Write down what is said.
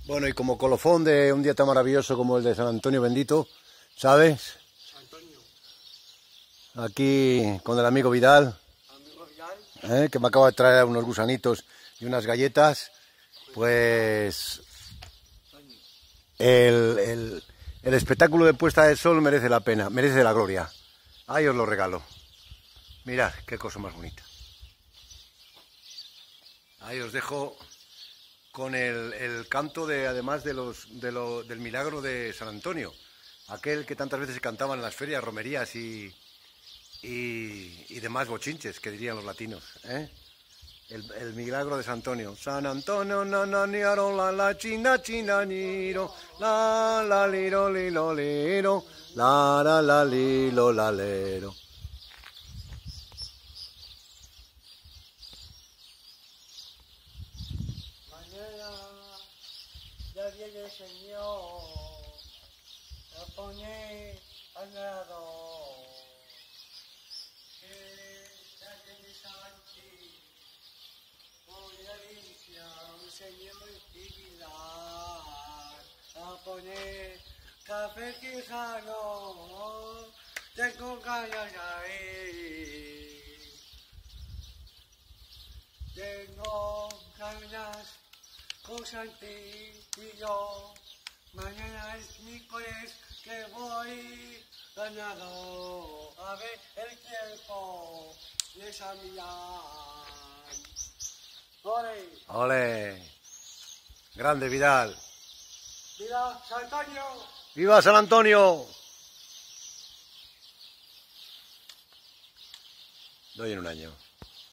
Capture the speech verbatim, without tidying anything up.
Bueno, y como colofón de un día tan maravilloso como el de San Antonio Bendito, ¿sabes? Antonio. Aquí con el amigo Vidal, Amigo Vidal. ¿eh? Que me acaba de traer unos gusanitos y unas galletas. Pues el, el, el espectáculo de puesta de sol merece la pena, merece la gloria. Ahí os lo regalo. Mirad, qué cosa más bonita. Ahí os dejo con el, el canto de, además de los, de lo, del milagro de San Antonio, aquel que tantas veces se cantaba en las ferias, romerías y, y, y demás bochinches, que dirían los latinos, ¿eh? El, el milagro de San Antonio. San Antonio, na, na, ni, aro, la, la, china, china, niro, la, la, liro, lilo, liro, la, la, la, lilo, la, lero. Mañana ya viene el Señor, a poner al lado. Que ya viene Santi, voy a limpiar un Señor y Pilar, a poner café quijano, tengo ganas de ir. Tengo ganas con Santi y yo. Mañana es miércoles que voy ganado a ver el tiempo de San Millán. ¡Ole! ¡Ole! Grande Vidal. ¡Viva San Antonio! ¡Viva San Antonio! Doy en un año.